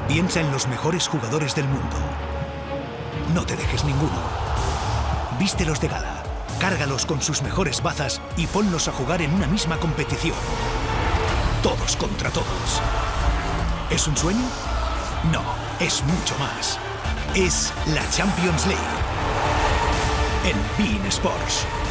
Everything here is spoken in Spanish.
Piensa en los mejores jugadores del mundo. No te dejes ninguno. Vístelos de gala, cárgalos con sus mejores bazas y ponlos a jugar en una misma competición. Todos contra todos. ¿Es un sueño? No, es mucho más. Es la Champions League en beIN Sports.